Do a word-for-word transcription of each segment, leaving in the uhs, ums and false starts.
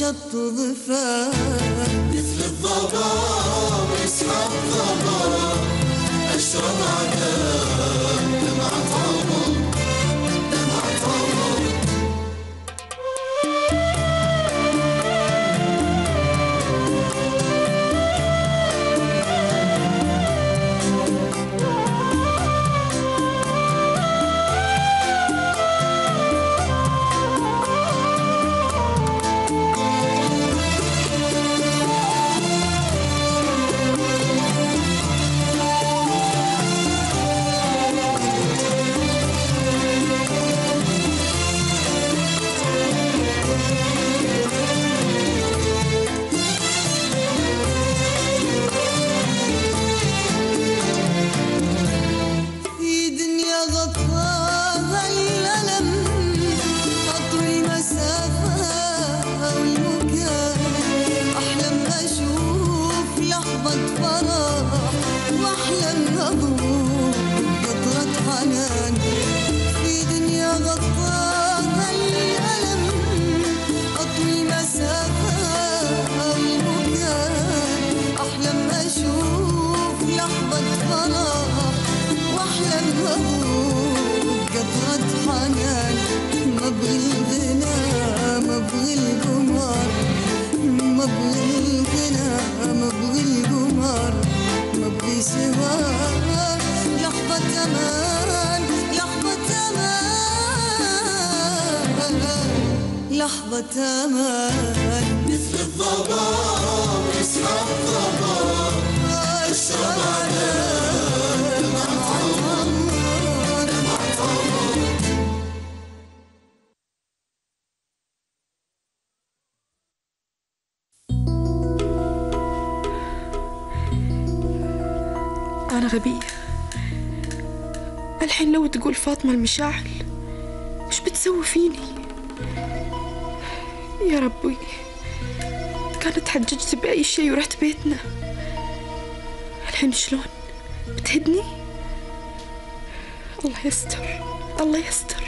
الشط ضفاف مثل الضباب يسحب ضباب اشرب عذاب دمعة عمر دمعة عمر. لحظة أمان مثل الضباب يسحب ضباب اشرب عذاب دمعة عمر دمعة عمر. أنا غبية. الحين لو تقول فاطمة المشاعل وش بتسوي فيني؟ يا ربي كانت حججت بأي شيء ورحت بيتنا، الحين شلون؟ بتهدني؟ الله يستر الله يستر.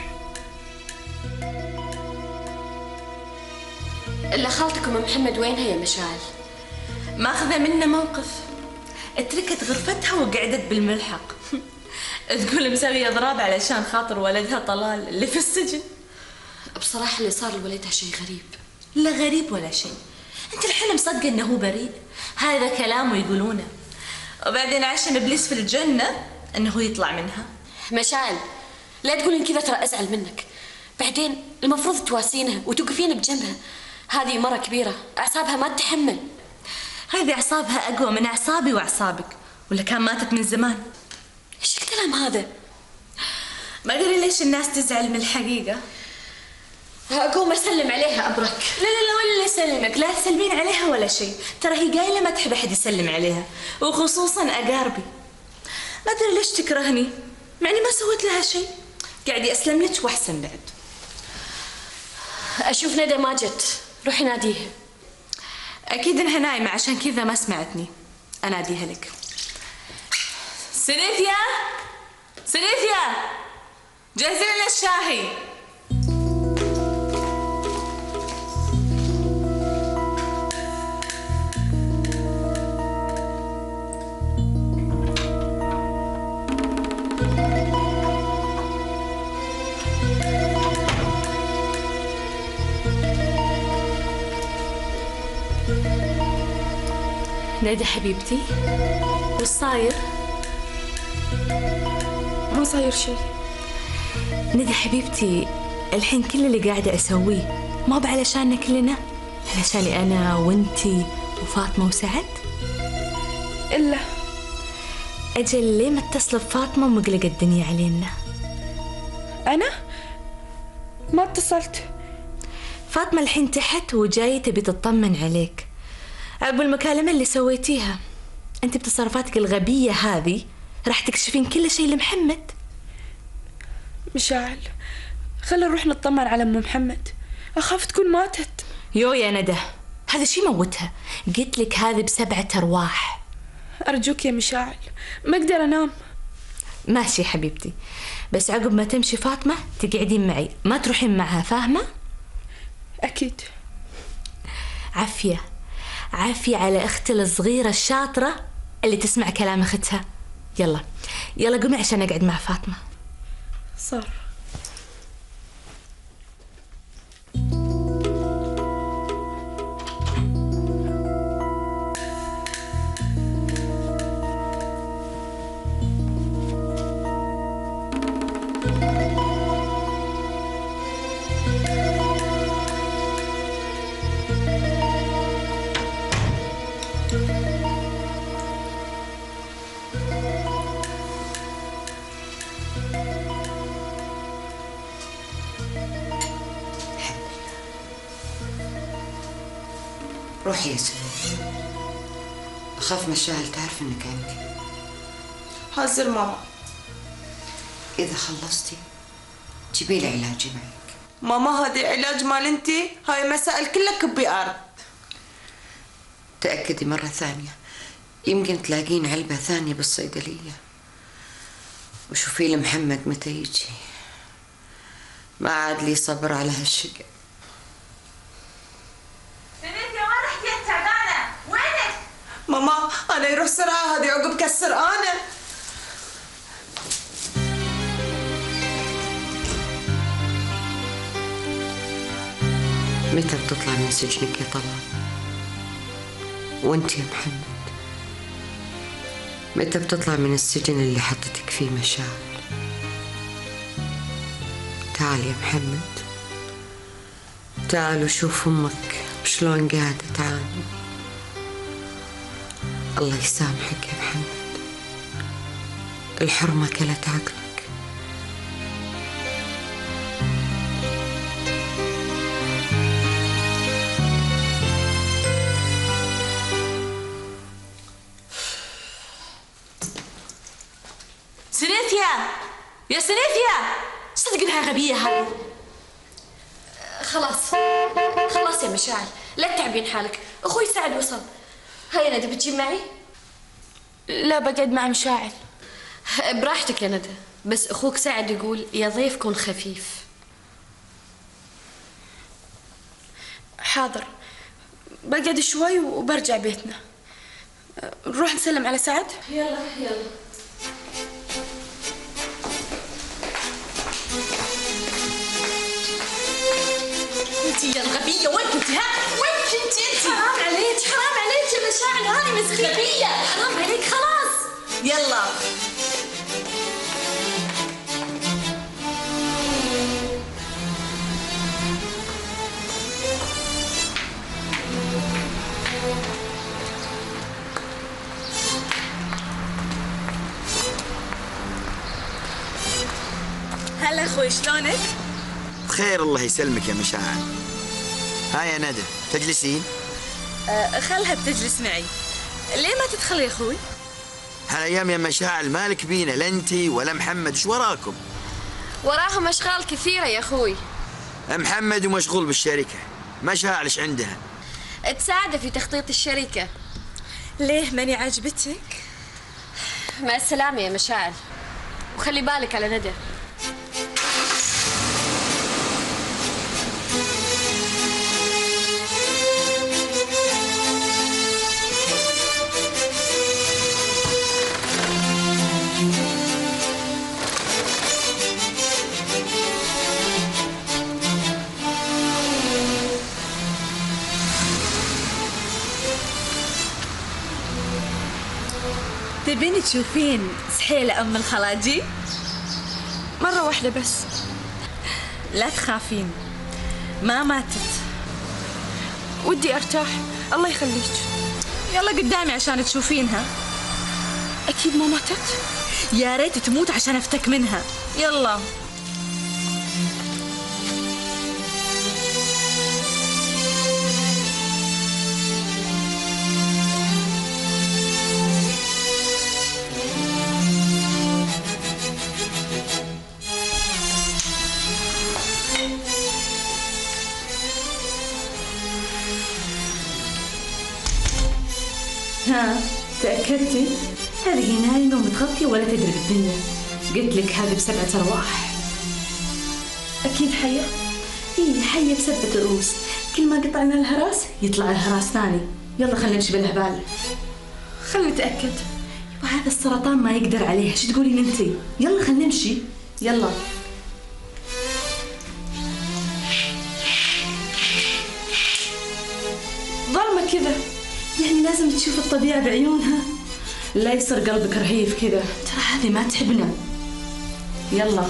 إلا خالتك أم محمد وينها يا مشاعل؟ ماخذة منه موقف، اتركت غرفتها وقعدت بالملحق. تقول مسوية ضراب علشان خاطر ولدها طلال اللي في السجن. بصراحة اللي صار لولدها شيء غريب. لا غريب ولا شيء، انت الحين مصدقة انه هو بريء؟ هذا كلام ويقولونه، وبعدين عشان ابليس في الجنة انه يطلع منها. مشاعل لا تقولين كذا ترى ازعل منك، بعدين المفروض تواسينها وتوقفين بجنبها، هذه مرة كبيرة اعصابها ما تتحمل. هذه اعصابها اقوى من اعصابي واعصابك، ولا كان ماتت من زمان. ايش الكلام هذا؟ ما ادري ليش الناس تزعل من الحقيقة. اقوم اسلم عليها ابرك. لا لا لا ولا يسلمك، لا تسلمين عليها ولا شيء، ترى هي قايله ما تحب احد يسلم عليها، وخصوصا اقاربي. ما ادري ليش تكرهني مع اني ما سويت لها شيء، قاعدي اسلم لك واحسن بعد. اشوف ندى ما جت، روحي ناديها. اكيد انها نايمه عشان كذا ما سمعتني، اناديها لك. سنيفيا سنيفيا جهزي لنا الشاهي. ندى حبيبتي وش صاير؟ ما صاير شيء. ندى حبيبتي الحين كل اللي قاعدة أسويه ما بعلشاننا كلنا، علشاني أنا وانتي وفاطمة وسعد. إلا أجل ليه ما اتصل بفاطمة ومقلق الدنيا علينا؟ أنا ما اتصلت. فاطمة الحين تحت وجاية تبي تطمن عليك عقب المكالمة اللي سويتيها. أنت بتصرفاتك الغبية هذه راح تكشفين كل شيء لمحمد. مشاعل خلينا نروح نطمن على أم محمد، أخاف تكون ماتت. يو يا ندى هذا شي موتها، قلت لك هذه بسبعة أرواح. أرجوك يا مشاعل ما أقدر أنام. ماشي حبيبتي، بس عقب ما تمشي فاطمة تقعدين معي، ما تروحين معها، فاهمة؟ أكيد. عافية عافية على أختي الصغيرة الشاطرة اللي تسمع كلام أختها. يلا يلا قومي عشان أقعد مع فاطمة. صار. روحي يا سلمى، أخاف مشاعل تعرف إنك عندي. حاضر ماما. إذا خلصتي جيبي لي علاجي معك. ماما هذا علاج مال انتي، هاي مسائل كلها كبي أرض. تأكدي مرة ثانية، يمكن تلاقين علبة ثانية بالصيدلية. وشوفي لي محمد متى يجي، ما عاد لي صبر على هالشقة. ماما أنا يروح سرعة، هذه عقب كسر أنا. متى بتطلع من سجنك يا طلال؟ وانت يا محمد متى بتطلع من السجن اللي حطتك فيه مشاعل؟ تعال يا محمد، تعال وشوف امك شلون قاعدة تعاني. الله يسامحك يا محمد، الحرمة كلت عقلك. سنيثيا يا سنيثيا، صدق انها غبية هذه. خلاص خلاص يا مشاعل، لا تتعبين حالك، اخوي سعد وصل. هيا ندى بتجي معي؟ لا بقعد مع مشاعل. براحتك يا ندى، بس اخوك سعد يقول يا ضيف كن خفيف. حاضر، بقعد شوي وبرجع بيتنا. نروح نسلم على سعد. يلا يلا. انتي يا الغبية، وين كنتي؟ ها؟ وين كنتي انتي؟ حرام عليك حرام عليك يا مشاعل، هذه مسخية. حرام عليك خلاص. يلا هلا اخوي، شلونك؟ بخير الله يسلمك يا مشاعل. ها يا ندى تجلسين؟ أه خلها بتجلس معي. ليه ما تدخل يا اخوي؟ هالايام يا مشاعل مالك بينا، لا انتي ولا محمد، ايش وراكم؟ وراهم اشغال كثيرة يا اخوي. محمد ومشغول بالشركة، مشاعل ايش عندها؟ تساعده في تخطيط الشركة. ليه ماني عاجبتك؟ مع السلامة يا مشاعل، وخلي بالك على ندى. تبيني تشوفين سحيلة أم الخلاجي؟ مرة واحدة بس. لا تخافين، ما ماتت. ودي أرتاح، الله يخليك. يلا قدامي عشان تشوفينها. أكيد ما ماتت؟ يا ريت تموت عشان أفتك منها. يلا. ها تأكدتي؟ هذه نايمة ومتغطية ولا تدري بالدنيا. قلت لك هذه بسبعة أرواح. أكيد حية؟ إيه حية بسبعة رؤوس، كل ما قطعنا الهراس يطلع الهراس ثاني. يلا خلينا نمشي بالهبال. خلينا نتأكد. يبا هذا السرطان ما يقدر عليه، شو تقولين انتي؟ يلا خلينا نمشي. يلا. ظلمة كذا، يعني لازم تشوف الطبيعة بعيونها. لا يصير قلبك رهيف كذا، ترى هذه ما تحبنا. يلا.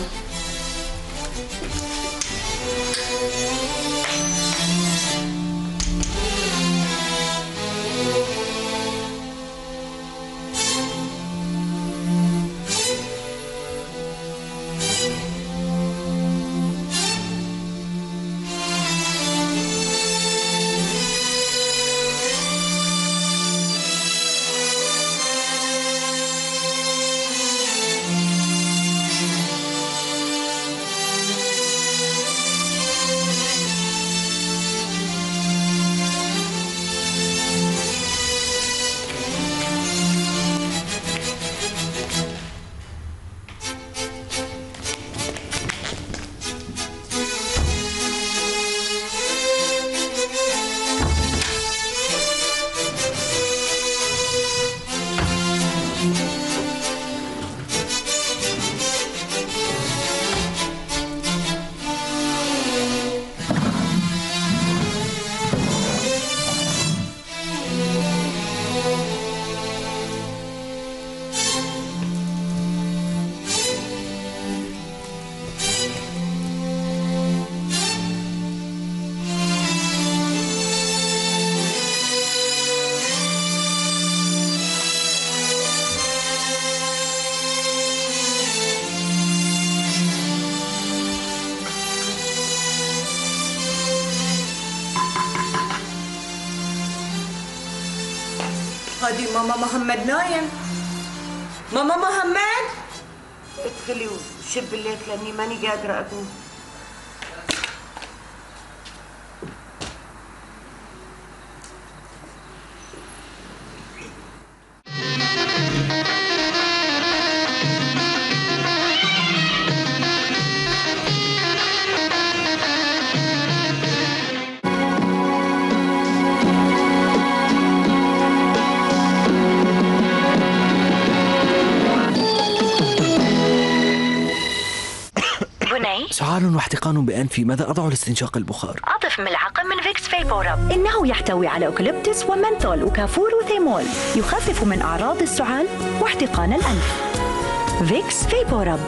هادي ماما محمد نايم. ماما محمد ادخلي وشب الليت لاني ماني قادره اقوم. سعال واحتقان بأنفي، ماذا أضع لاستنشاق البخار؟ أضف ملعقة من فيكس فيبورب. إنه يحتوي على أوكاليبتوس ومنثول وكافور وثيمول، يخفف من أعراض السعال واحتقان الأنف. فيكس فيبورب.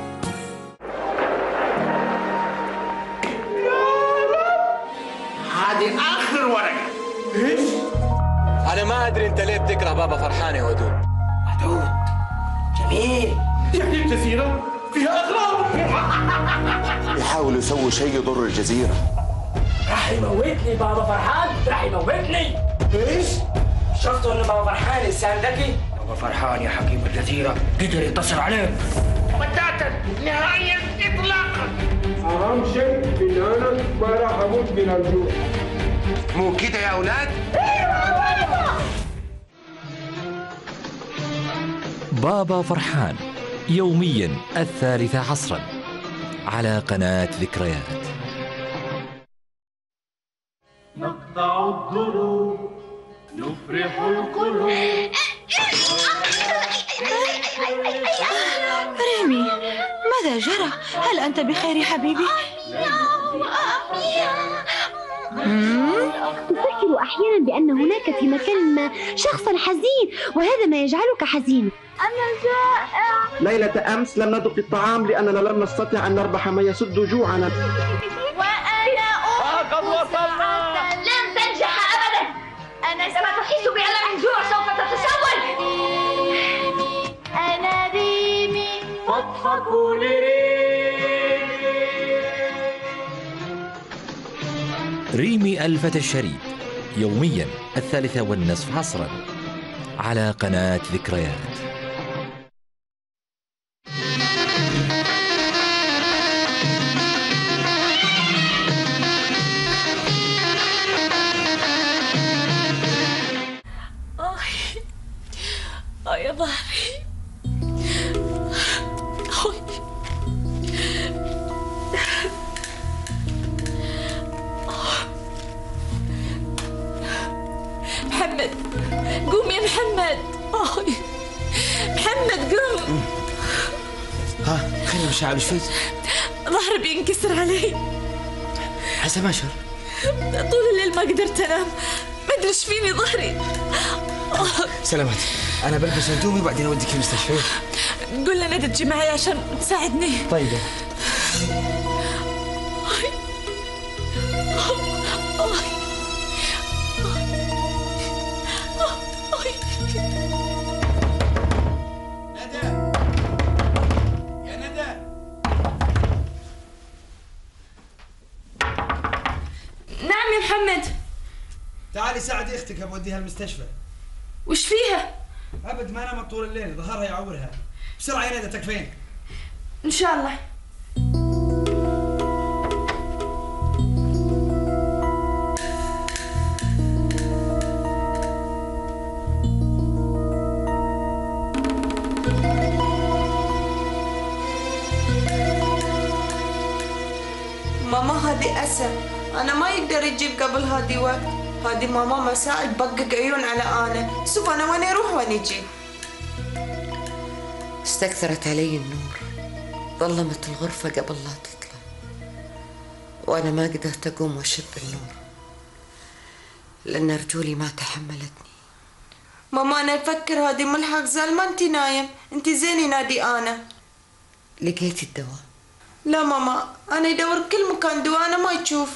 هذه آخر ورقة. إيش؟ أنا ما أدري أنت ليه بتكره بابا فرحان يا ودود. ودود جميل. يعني الجزيرة فيها أغراب. يحاولوا يسووا شيء يضر الجزيرة. راح يموتني بابا فرحان، راح يموتني. ايش؟ شفتوا ان بابا فرحان انسان ذكي؟ بابا فرحان يا حكيم الجزيرة قدر ينتصر عليه. بتاتا نهائيا اطلاقا. اهم شيء ان انا ما راح اموت من الجوع. مو كده يا اولاد؟ بابا فرحان يوميا الثالثة عصرا على قناة ذكريات. نقطع الدروب نفرح القلوب. ريمي، ماذا جرى؟ هل أنت بخير حبيبي؟ تفكر أحيانا بأن هناك في مكان ما شخصا حزين، وهذا ما يجعلك حزين. أنا جائع. ليلة أمس لم ندق الطعام لأننا لم نستطع أن نربح ما يسد جوعنا. وأنا آه قد وصلنا. لن تنجح أبدا. أنا عندما تحس بألم الجوع سوف تتسول. أنا ريمي. فاضحكوا لريمي. ريمي الفتى الشريد يوميا الثالثة والنصف عصرا على قناة ذكريات. آه يا ظهري. خير يا مشاعل؟ وش فيك؟ ظهري بينكسر علي. حسب ما شعر؟ طول الليل ما قدرت انام، ما ادري ايش فيني ظهري. سلامات، انا بلبس هدومي وبعدين اوديك المستشفى. قول لنا تجي معي عشان تساعدني. طيب. نعم يا محمد. تعالي ساعدي اختك بوديها المستشفى. وش فيها؟ ابد ما نامت طول الليل، ظهرها يعورها. بسرعه يا ندى تكفين. ان شاء الله. ماما هذه أسم، أنا ما يقدر يجيب قبل هذه وقت. هذه ماما مساء تبقق عيون على أنا. شوف أنا وين أروح وين يجي. استكثرت علي النور، ظلمت الغرفة قبل لا تطلع، وأنا ما قدرت أقوم وأشب النور لأن رجولي ما تحملتني. ماما أنا أفكر هذه ملحق زال ما أنت نايم، أنت زيني نادي أنا. لقيت الدواء؟ لا ماما، أنا يدور كل مكان دواء أنا ما يشوف.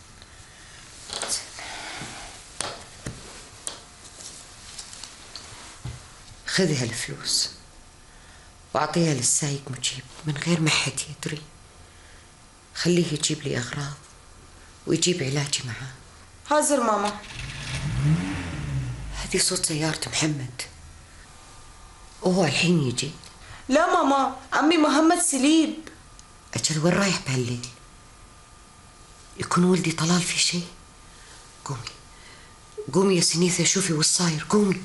خذي هالفلوس وأعطيها للسايق مجيب من غير ما حد يدري. خليه يجيب لي أغراض ويجيب علاجي معاه. حاضر ماما. هذه صوت سيارة محمد وهو الحين يجي. لا ماما، عمي محمد سليب. أجل وين رايح بهالليل؟ يكون ولدي طلال في شيء؟ قومي قومي يا سنيثة، شوفي وش صاير. قومي.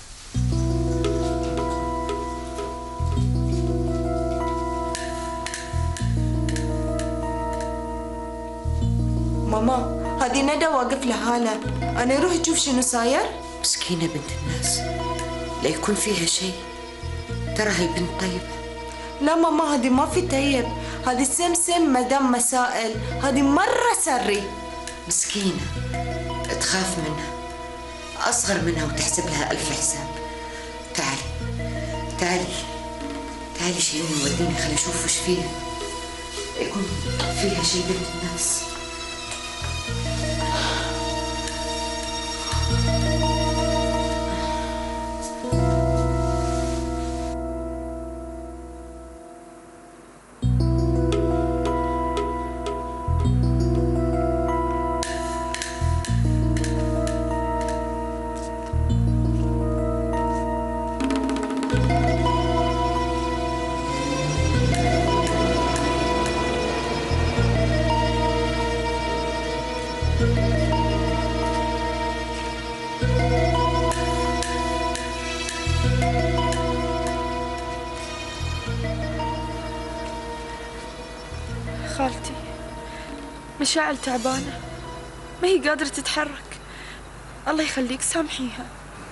ماما هذه ندى واقف لحالها، أنا أروح أشوف شنو صاير؟ مسكينة بنت الناس، لا يكون فيها شيء. ترى هالبنت طيبة. لا ماما هذه ما في طيب، هذه سمسم مدام مسائل، هذه مرة سري. مسكينة تخاف منها، أصغر منها وتحسب لها ألف حساب. تعالي تعالي تعالي شيليني وديني، خلي أشوف وش فيها، يكون فيها شيء بنت الناس. خالتي مشاعل تعبانة، ما هي قادرة تتحرك. الله يخليك سامحيها.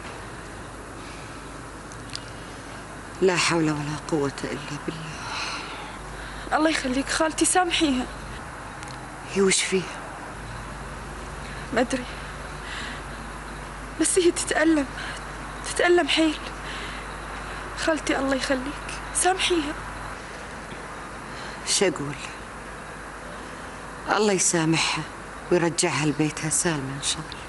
لا حول ولا قوة إلا بالله. الله يخليك خالتي سامحيها. هي وش فيها؟ ما أدري، بس هي تتألم تتألم حيل. خالتي الله يخليك سامحيها. شو أقول؟ الله يسامحها ويرجعها لبيتها سالمة إن شاء الله.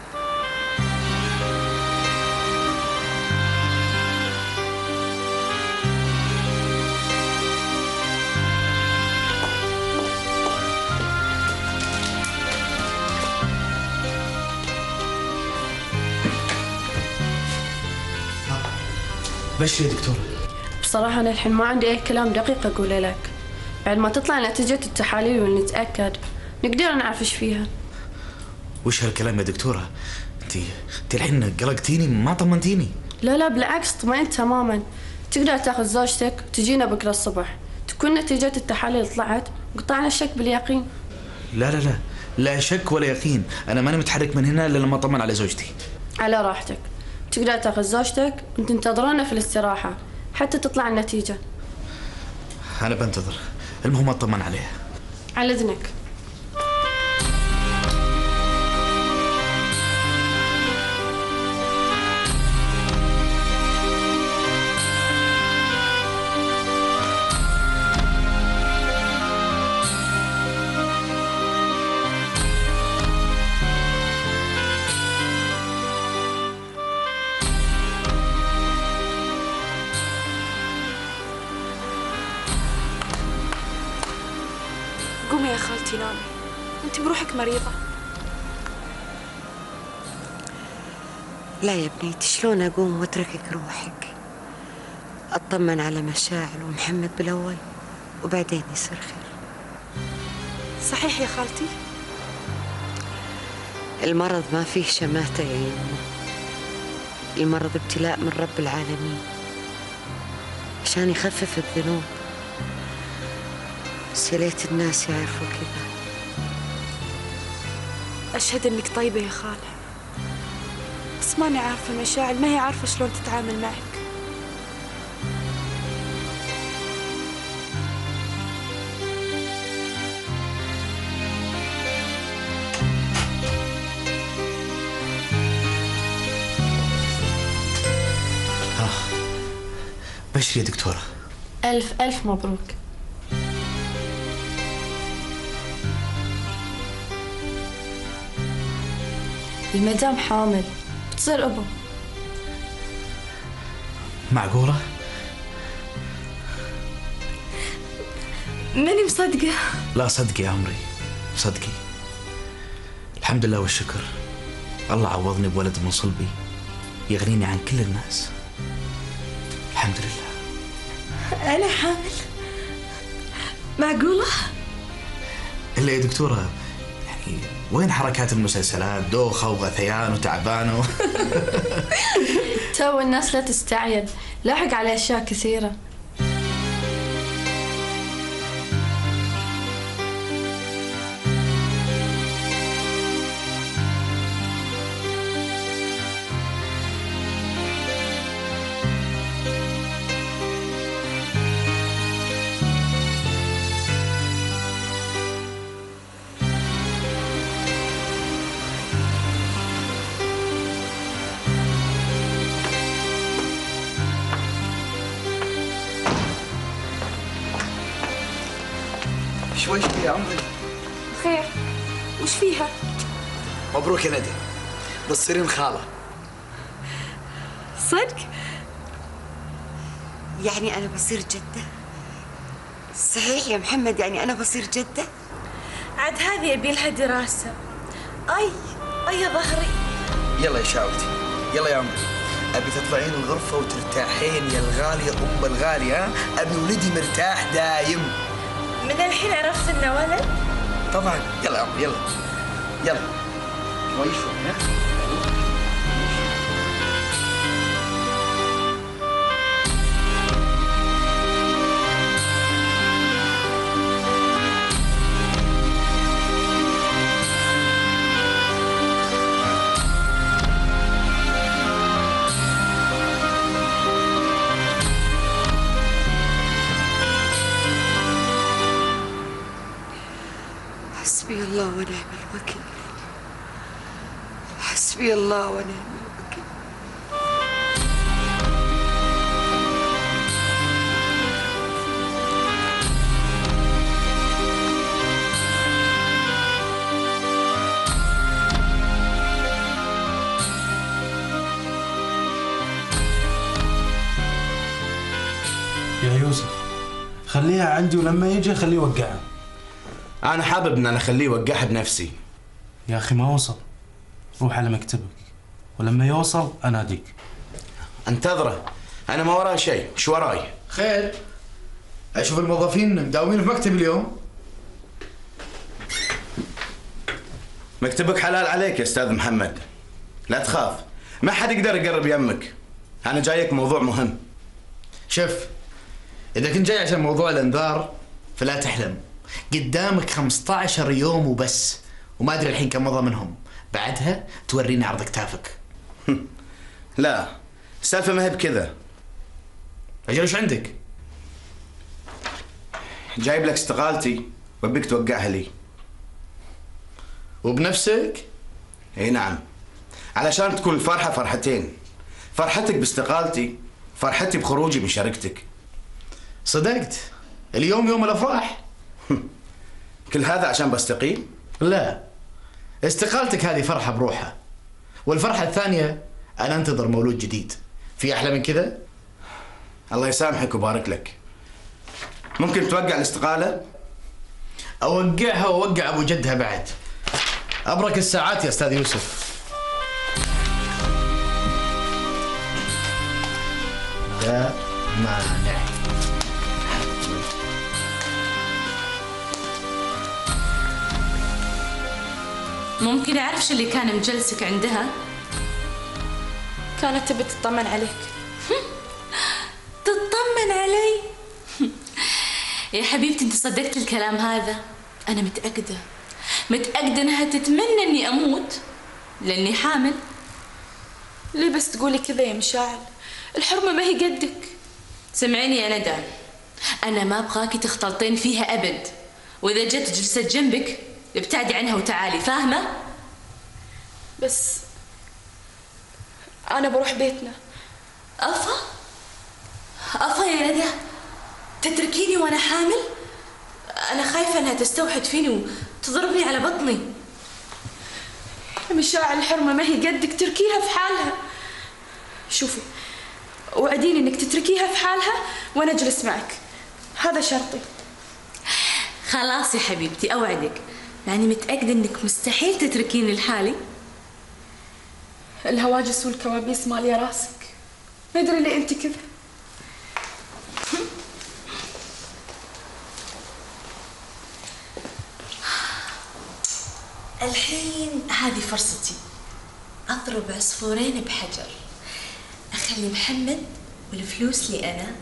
بشر يا دكتور. بصراحة أنا الحين ما عندي أي كلام دقيق أقوله لك. بعد ما تطلع نتيجة التحاليل ونتأكد نقدر نعرف إيش فيها. وش هالكلام يا دكتورة؟ أنت أنت الحين قلقتيني، ما طمنتيني. لا لا بالعكس، طمئنت تماما. تقدر تاخذ زوجتك وتجينا بكرة الصبح، تكون نتيجة التحاليل طلعت وقطعنا الشك باليقين. لا لا لا لا شك ولا يقين، أنا ماني متحرك من هنا إلا لما أطمن على زوجتي. على راحتك، تقدر تاخذ زوجتك وتنتظرنا في الاستراحة حتى تطلع النتيجة. انا بنتظر، المهم اطمن عليها. على اذنك. قومي يا خالتي نامي، انت بروحك مريضة. لا يا بنيتي، شلون اقوم واتركك روحك؟ اطمن على مشاعل ومحمد بالاول وبعدين يصير خير. صحيح يا خالتي؟ المرض ما فيه شماتة يا يمه، المرض ابتلاء من رب العالمين عشان يخفف الذنوب، بس يا ليت الناس يعرفوا كذا. أشهد إنك طيبة يا خالة، بس ماني عارفة مشاعل، ما هي عارفة شلون تتعامل معك. بشري يا دكتورة. ألف ألف مبروك. المدام حامل، بتصير أبو. معقولة؟ ماني مصدقة. لا صدقي يا عمري، صدقي. الحمد لله والشكر، الله عوضني بولد من صلبي يغنيني عن كل الناس. الحمد لله. أنا حامل؟ معقولة؟ إلا يا دكتورة، يعني وين حركات المسلسلات؟ دوخة وغثيان وتعبان و... تو الناس لا تستعجل، لاحق على أشياء كثيرة. شوي شوي يا عمري. خير، وش فيها؟ مبروك يا ندى، بتصيرين خالة. صدق؟ يعني أنا بصير جدة؟ صحيح يا محمد، يعني أنا بصير جدة؟ عاد هذه يبي لها دراسة. أي أي يا ظهري. يلا يا شاوتي، يلا يا عمري، أبي تطلعين الغرفة وترتاحين يا الغالية أم الغالية، ها؟ أبي ولدي مرتاح دايم. من الحين عرفت إنه ولد؟ طبعا. يلا يا عمري، يلا يلا شوي شوي. ها؟ حسبي الله ونعم الوكيل، حسبي الله ونعم الوكيل. يا يوسف خليها عندي، ولما يجي خليه يوقعها. أنا حابب إن أنا أخليه يوقعها بنفسي. يا أخي ما وصل، روح على مكتبك ولما يوصل أناديك. انتظره، أنا ما وراي شيء، شو وراي؟ خير، أشوف الموظفين مداومين في مكتب اليوم. مكتبك حلال عليك يا أستاذ محمد، لا تخاف، ما حد يقدر يقرب يمك. أنا جايك موضوع مهم. شوف، إذا كنت جاي عشان موضوع الإنذار فلا تحلم، قدامك خمسة عشر يوم وبس، وما أدري الحين كم مضى منهم، بعدها توريني عرض كتافك. لا، السالفة ما هي بكذا. أجل وش عندك؟ جايب لك استقالتي وبيك توقعها لي. وبنفسك؟ اي نعم، علشان تكون الفرحة فرحتين، فرحتك باستقالتي، فرحتي بخروجي من شركتك. صدقت، اليوم يوم الافراح. كل هذا عشان بستقيل؟ لا، استقالتك هذه فرحة بروحها، والفرحة الثانية أنا أنتظر مولود جديد. في أحلى من كذا؟ الله يسامحك ويبارك لك. ممكن توقع الاستقالة؟ أوقعها وأوقع أبو جدها بعد. أبرك الساعات يا أستاذ يوسف. لا مانع. ممكن أعرف شو اللي كان مجلسك عندها؟ كانت تبي تطمن عليك. تطمن علي؟ يا حبيبتي انت صدقت الكلام هذا؟ أنا متأكدة متأكدة إنها تتمنى إني أموت لأني حامل. ليه بس تقولي كذا يا مشاعل؟ الحرمة ما هي قدك. سمعيني يا ندى، أنا ما أبغاكي تختلطين فيها أبد، وإذا جت جلست جنبك ابتعدي عنها وتعالي، فاهمة؟ بس أنا بروح بيتنا. أفا؟ أفا يا ندى، تتركيني وأنا حامل؟ أنا خايفة إنها تستوحد فيني وتضربني على بطني. يا مشاعل الحرمة ما هي قدك، تركيها في حالها. شوفي، وعديني إنك تتركيها في حالها وأنا أجلس معك، هذا شرطي. خلاص يا حبيبتي أوعدك، يعني متأكدة إنك مستحيل تتركيني لحالي؟ الهواجس والكوابيس مالية راسك، ما أدري ليه أنت كذا. الحين هذه فرصتي أضرب عصفورين بحجر، أخلي محمد والفلوس لي أنا.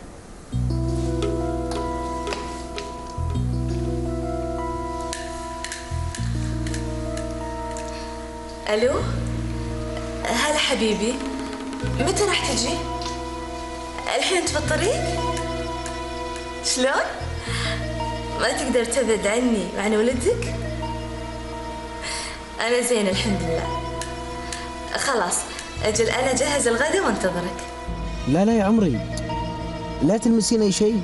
ألو، هلا حبيبي، متى راح تجي؟ الحين أنت في الطريق؟ شلون؟ ما تقدر تبعد عني وعن ولدك؟ أنا زين الحمد لله. خلاص أجل أنا جهز الغداء وانتظرك. لا لا يا عمري، لا تلمسين أي شيء.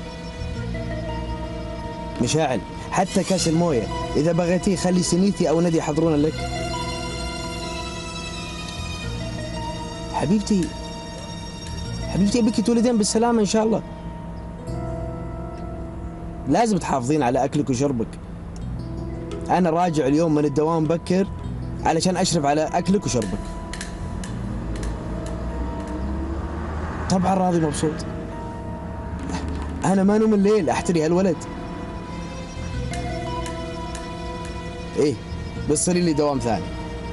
مشاعل، حتى كاس الموية إذا بغيتيه خلي سنيتي أو ندي يحضرون لك. حبيبتي حبيبتي أبيك تولدين بالسلامة إن شاء الله. لازم تحافظين على أكلك وشربك. أنا راجع اليوم من الدوام بكر علشان أشرف على أكلك وشربك. طبعا راضي مبسوط. أنا ما نوم الليل أحتري هالولد. إيه بتصيري لي دوام ثاني.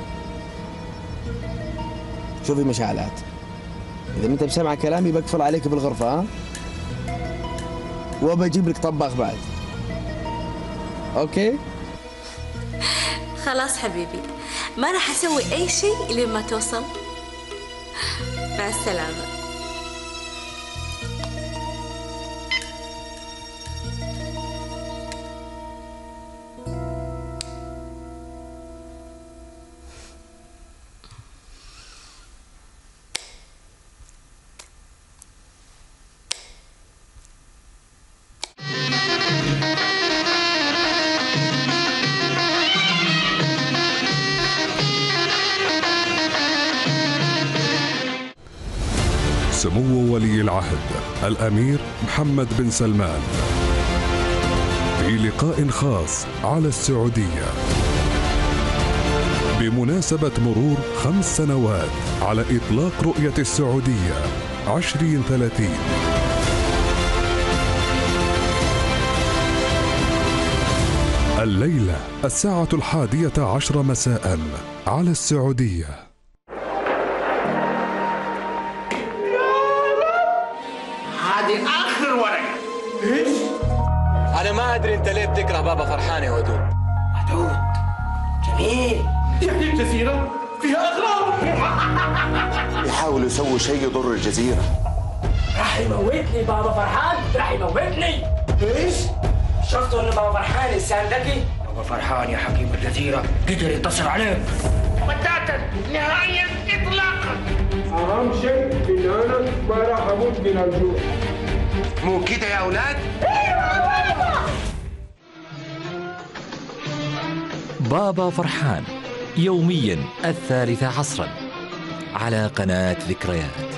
شوفي مشاعلات، إذا ما أنت بسمع كلامي بقفل عليك بالغرفة، ها؟ وبجيب لك طباخ بعد. أوكي؟ خلاص حبيبي، ما راح أسوي أي شيء لين ما توصل. مع السلامة. سمو ولي العهد الأمير محمد بن سلمان في لقاء خاص على السعودية بمناسبة مرور خمس سنوات على إطلاق رؤية السعودية عشرين ثلاثين. الليلة الساعة الحادية عشر مساء على السعودية. هذه آخر ورقة. إيش؟ أنا ما أدري أنت ليه بتكره بابا فرحان يا ودود. ودود جميل. يعني الجزيرة فيها أغراب. يحاولوا يسووا شيء يضر الجزيرة. راح يموتني بابا فرحان، راح يموتني. إيش؟ شفتوا ان بابا فرحان انسان ذكي؟ بابا فرحان يا حكيم الجزيره قدر ينتصر عليه بتاتا نهائيا اطلاقا. اهم شيء ان انا ما راح اموت من الجوع. مو كده يا اولاد؟ بابا فرحان يوميا الثالثة عصرا على قناة ذكريات.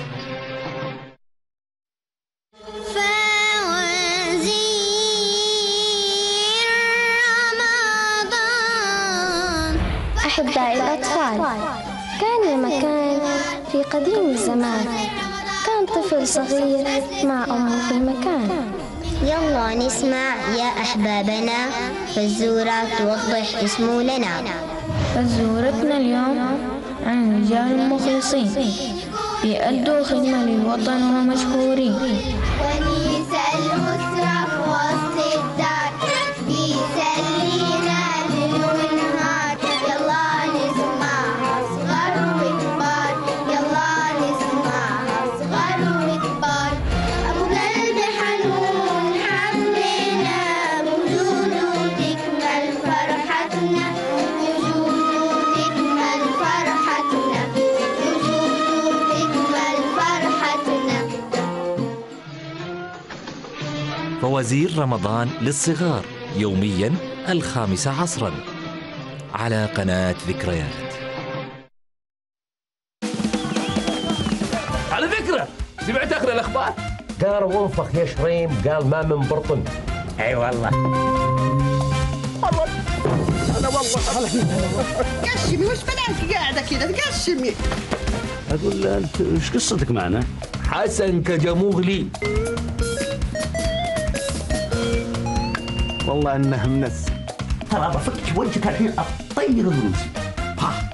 أحبائي الأطفال، كان مكان في قديم الزمان، كان طفل صغير مع أمه في مكان. يلا نسمع يا أحبابنا فزورة توضح اسمه لنا. فزورتنا اليوم عن رجال مخلصين بيأدوا خدمة للوطن ومشهورين. ونيس المسرف وسط الدار بيسلينا ليل ونهار. يلا نسمعها صغار وكبار، يلا نسمعها صغار وكبار. أبو قلب حنون حبنا بوجوده تكمل فرحتنا، بوجوده تكمل فرحتنا، بوجوده تكمل فرحتنا. فوازير رمضان للصغار يوميا الخامسة عصرا على قناة ذكريات. على فكرة سمعت آخر الأخبار؟ قال وانفخ يا شريم، قال ما من برطن. أي والله. والله أنا والله قشمي وش بلاك قاعدة كذا تقشمي؟ أقول له أنت إيش قصتك معنا؟ حسن كجموغلي. والله انه منس. ترى بفك وجهك الحين اطير دروسي. ها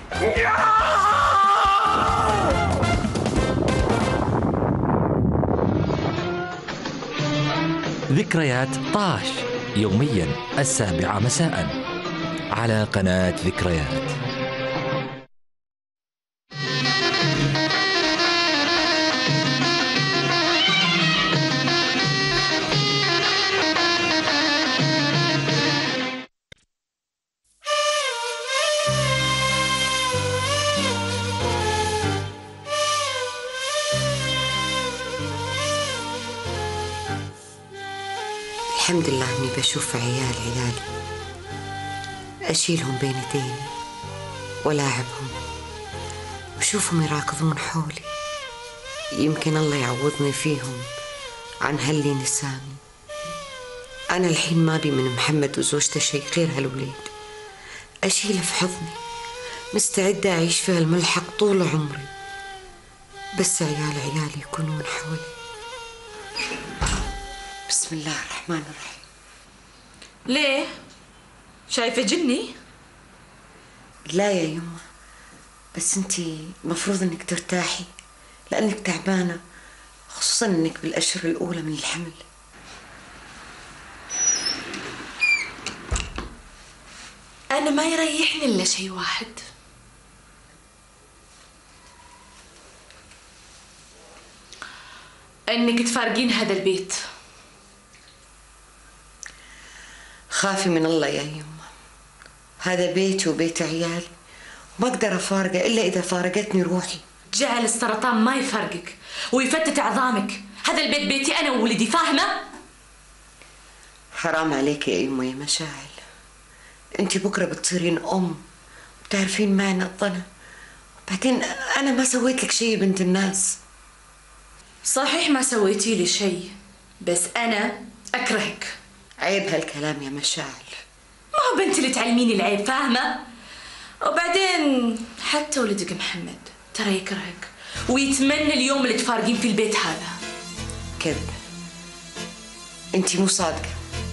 ذكريات طاش يوميا السابعة مساء على قناة ذكريات. الحمد لله اني بشوف عيال عيالي، اشيلهم بين يديني ولاعبهم وشوفهم يراكضون حولي. يمكن الله يعوضني فيهم عن هاللي نساني. انا الحين ما بي من محمد وزوجته شيء غير هالوليد، اشيله في حضني مستعدة اعيش في هالملحق طول عمري، بس عيال عيالي يكونون حولي. بسم الله الرحمن الرحيم. ليه؟ شايفة جني؟ لا يا يمه، بس انتي مفروض انك ترتاحي لانك تعبانة، خصوصا انك بالاشهر الاولى من الحمل. انا ما يريحني الا شيء واحد، انك تفارقين هذا البيت. خافي من الله يا يمه، هذا بيتي وبيت عيالي، ما اقدر افارقه الا اذا فارقتني روحي. جعل السرطان ما يفرقك ويفتت عظامك، هذا البيت بيتي انا وولدي، فاهمه؟ حرام عليك يا يمه يا مشاعل، انت بكره بتصيرين ام وبتعرفين معنى الظنا، وبعدين انا ما سويت لك شيء بنت الناس. صحيح ما سويتي لي شيء، بس انا اكرهك. عيب هالكلام يا مشاعل. ما هو بنتي اللي تعلميني العيب، فاهمه؟ وبعدين حتى ولدك محمد ترى يكرهك ويتمنى اليوم اللي تفارقين في البيت هذا. كذب، انت مو صادقه.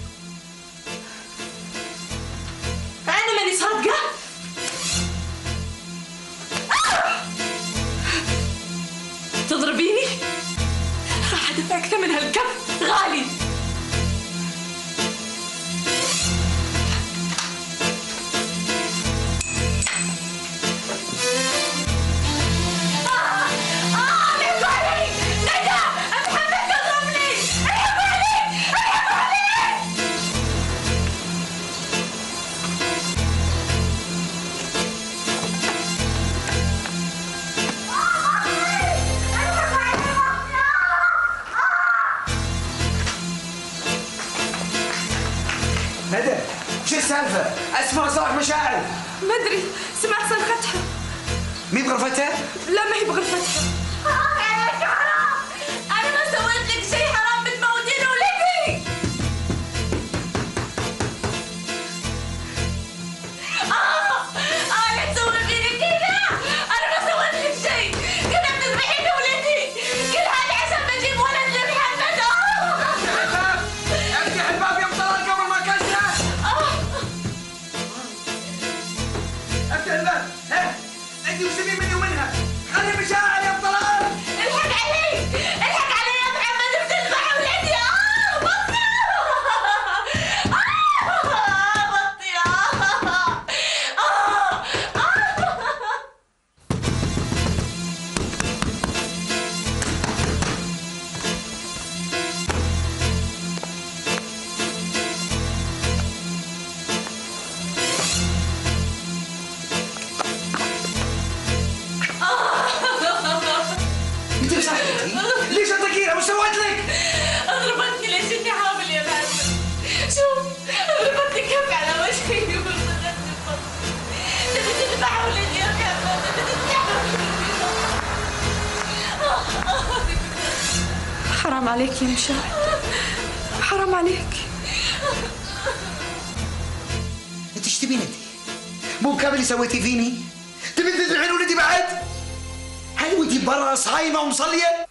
انا ماني صادقه؟ تضربيني؟ راح ادفعك ثمن هالكف غالي. ندى وش السالفه؟ اسمع صوت مشاعل. ما ادري، سمعت صرختها. مي بغرفتها؟ لا ما هي بغرفتها. حرام عليك حرام، انا ما سويت لك شيء حرام، بتموتين ولدي. اه انا تسوي فيني كذا، انا ما سويت لك شيء، كذا بتذبحين ولدي، كل هذا عشان بجيب ولد لمحمد. اه افتح الباب يا طلال قبل ما كسره. افتح الباب. ها انت وسمين مني ومنها، خلي مشاعل يا طلال. الحق علي، الحق علي يا محمد، بتذبح ولدي. اه بطي اه بطي اه انت ايش صاحبتي؟ ليش اتقيها؟ وش سويت لك؟ ضربتني ليش اني حامل يا محمد. شوف ضربتني كف على وجهي وصدقتني ببطني. تبي تذبح ولدي يا محمد، تبي تذبح ولدي. حرام عليك يا مشاعل، حرام عليك. انت ايش تبين انت؟ مو كامل اللي سويتي فيني؟ تبي تذبحين ولدي بعد؟ هل وانتي برا صايمه ومصليه؟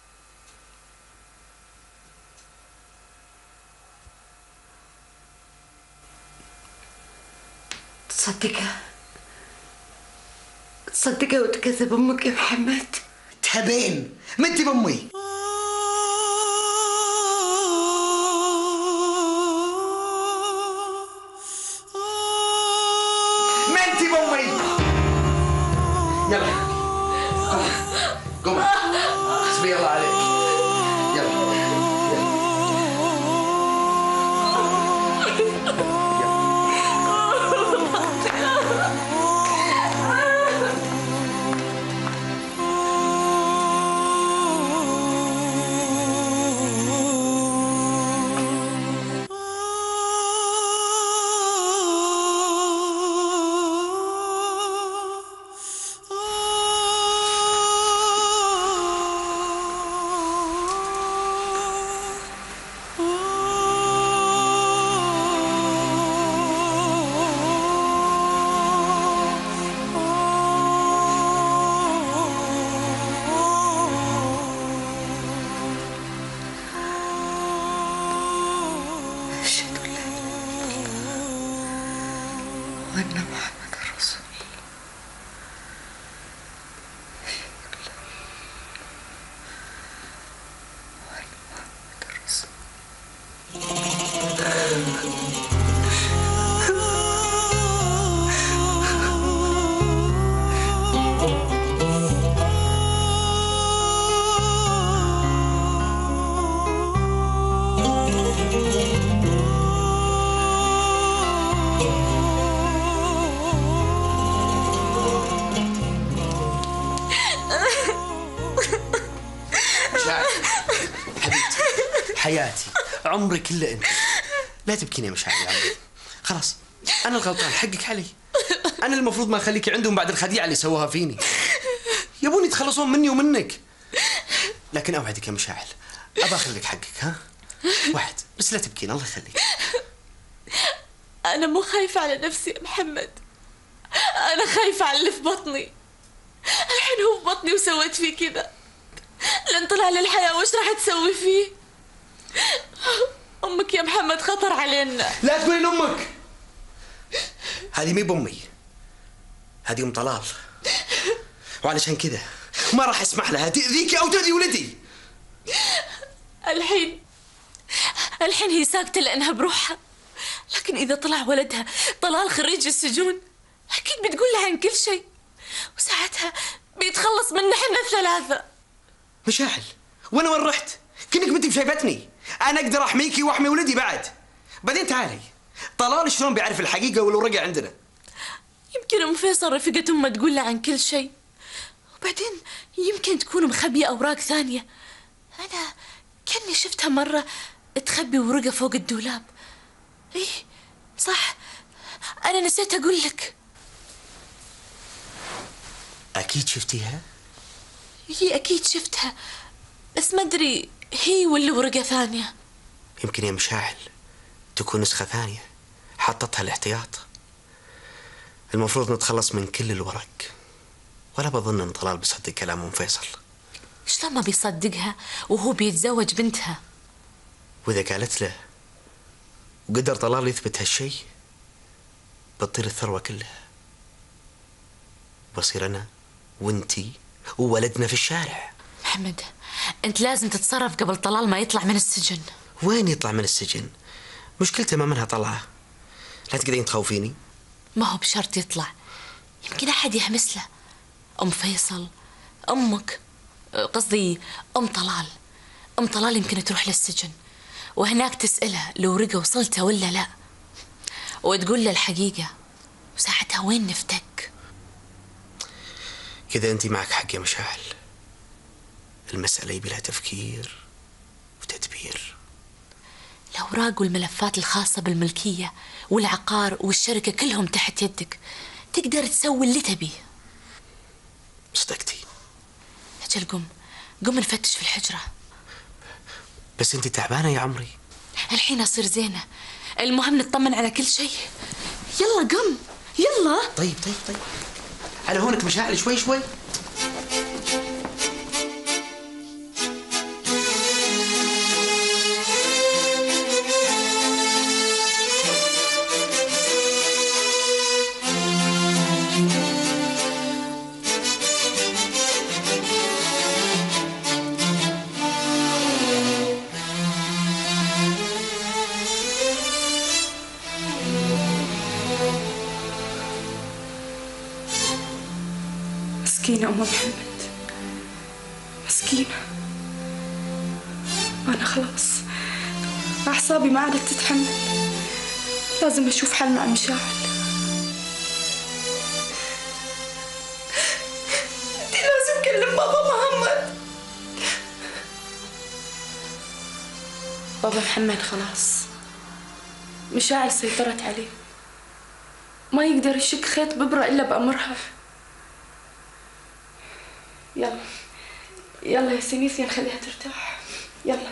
تصدقها تصدقها وتكذب امك يا محمد. تهبين ما انت بامي. ما انت بامي. يلا قوم حسبي الله عليك. يلا وأن محمد رسول الله. وأن محمد رسول حياتي عمري كله انت. لا تبكيني يا مشاعر يا عمي. خلاص انا الغلطان، حقك علي. انا المفروض ما اخليكي عندهم بعد الخديعه اللي سووها فيني. يبون يتخلصون مني ومنك. لكن اوعدك يا مشاعر ابى اخذ لك حقك. ها واحد بس، لا تبكين الله يخليك. انا مو خايفه على نفسي يا محمد، انا خايفه على اللي في بطني. الحين هو في بطني وسويت فيه كذا، لن طلع للحياه وش راح تسوي فيه؟ امك يا محمد خطر علينا. لا تقولين امك، هذه مي بامي، هذه ام طلال، وعلشان كذا ما راح اسمح لها تاذيكي او تاذي ولدي. الحين الحين هي ساكته لانها بروحها، لكن اذا طلع ولدها طلال خريج السجون اكيد بتقول لها عن كل شيء، وساعتها بيتخلص منا احنا الثلاثه. مشاعل وانا وين رحت؟ كأنك ما انت بشايفتني. انا اقدر احميكي واحمي ولدي بعد. بعدين تعالي، طلال شلون بيعرف الحقيقه ولو رجع عندنا؟ يمكن ام فيصل رفقة امه تقول له عن كل شيء، وبعدين يمكن تكون مخبيه اوراق ثانيه. انا كاني شفتها مره تخبي ورقه فوق الدولاب. ايه صح، أنا نسيت أقول لك. أكيد شفتيها؟ هي أكيد شفتها، بس ما أدري هي ولا ورقة ثانية. يمكن يا مشاعل تكون نسخة ثانية حطتها الاحتياط. المفروض نتخلص من كل الورق، ولا بظن ان طلال بيصدق كلام ام فيصل. شلون ما بيصدقها وهو بيتزوج بنتها؟ واذا قالت له وقدر طلال يثبت هالشيء بتطير الثروة كلها، بصير انا وانتي وولدنا في الشارع. محمد، انت لازم تتصرف قبل طلال ما يطلع من السجن. وين يطلع من السجن؟ مشكلته ما منها طلعه. لا تقدرين تخوفيني. ما هو بشرط يطلع، يمكن احد يحمس له. ام فيصل، امك، قصدي ام طلال. ام طلال يمكن تروح للسجن وهناك تسألها لو رقة وصلته ولا لا، وتقول له الحقيقة، وساعتها وين نفتك؟ كذا انت معك حق يا مشاعل. المسألة يبي لها تفكير وتدبير. الأوراق والملفات الخاصة بالملكية والعقار والشركة كلهم تحت يدك، تقدر تسوي اللي تبيه. صدقتي. أجل قم قم نفتش في الحجرة. بس انت تعبانة يا عمري. الحين أصير زينة، المهم نطمن على كل شيء. يلا قم يلا. طيب طيب طيب على هونك مشاعل، شوي شوي. مسكينة أم محمد، مسكينة. أنا خلاص أعصابي ما عادت تتحمل، لازم أشوف حل مع مشاعل. أنت لازم تكلم بابا محمد. بابا محمد خلاص مشاعل سيطرت عليه، ما يقدر يشك خيط ببرة إلا بأمرها. يلا يلا يا سينيسيا نخليها ترتاح. يلا.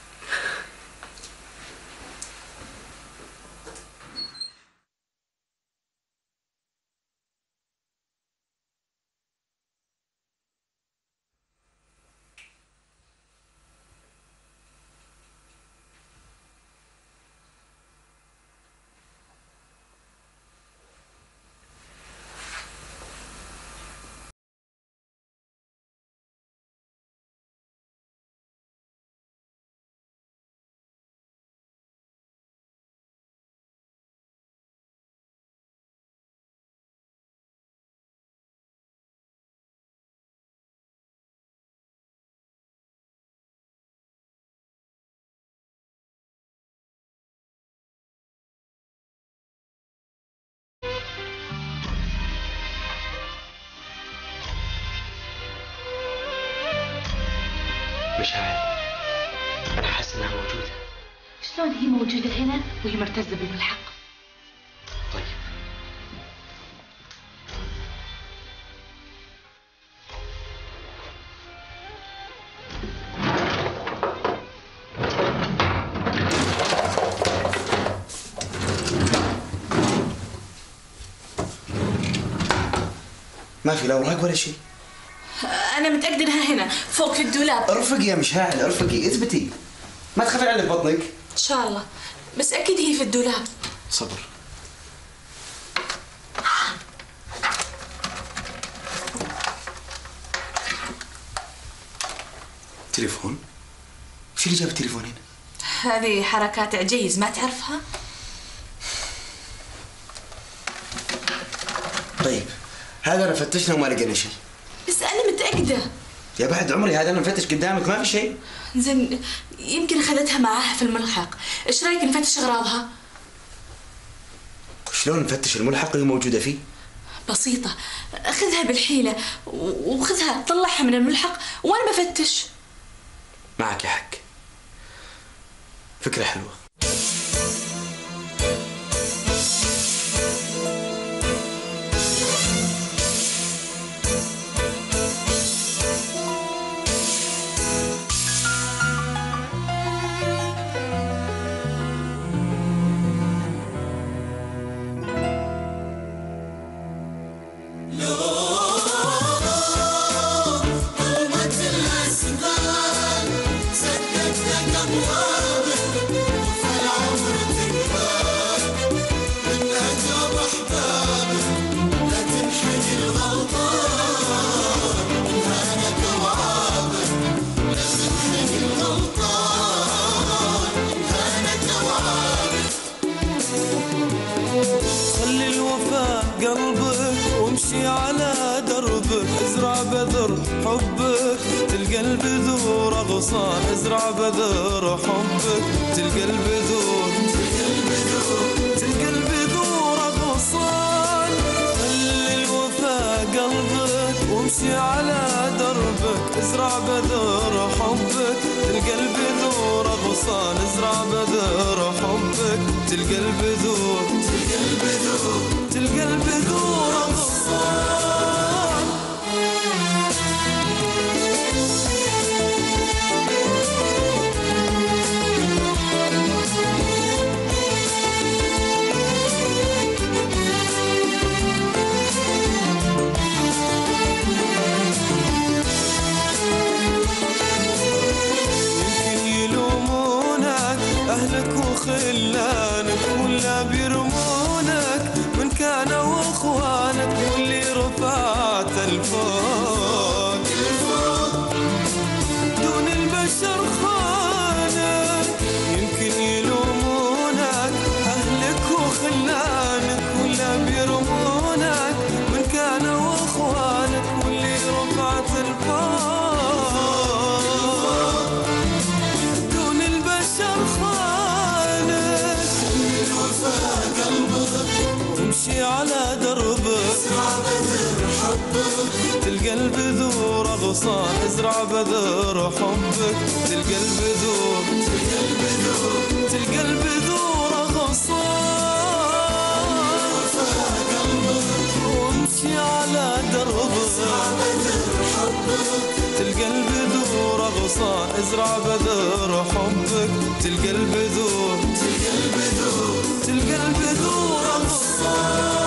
مشاعل، أنا حاسس إنها موجودة. شلون هي موجودة هنا وهي مرتزة بالملحق؟ طيب. ما في لا أوراق ولا شيء. أنا متأكدة إنها هنا فوق في الدولاب. ارفقي يا مشاعل، ارفقي، اثبتي، ما تخافي على بطنك. إن شاء الله، بس أكيد هي في الدولاب. صبر. تليفون؟ وش اللي جاب التليفون هنا؟ هذه حركات عجيز ما تعرفها؟ طيب هذا أنا فتشنا وما لقينا شيء. بس أنا متأكدة. يا بعد عمري هذا أنا مفتش قدامك ما في شيء. زين يمكن أخذتها معاها في الملحق، إيش رأيك نفتش أغراضها؟ شلون نفتش الملحق اللي موجودة فيه؟ بسيطة، أخذها بالحيلة وخذها طلعها من الملحق وأنا بفتش. معك يا حق، فكرة حلوة. قلبك وامشي على دربك، ازرع بذر حبك تلقى البذور اغصان، ازرع بذر حبك تلقى البذور تلقى البذور اغصان. خلي الوفا قلبك وامشي على دربك، ازرع بذر حبك تلقى البذور اغصان، ازرع بذر حبك تلقى البذور تلقى البذور تلقى البذور اغصان. أهلك وخلانك ولا بيرمونك من كانوا واخوانك، واللي رفعت الفوق دون البشر خانك. يمكن يلومونك أهلك وخلانك ولا بيرمونك من كانوا واخوانك، واللي رفعت الفوق امشي على دربك، ازرع بذر حبك تلقى البذور اغصان، ازرع بذر حبك تلقى البذور تلقى البذور تلقى البذور اغصان. وامشي على دربك، ازرع بذر حبك تلقى البذور اغصان، ازرع بذر حبك تلقى البذور تلقى البذور تلقى البذور اغصان.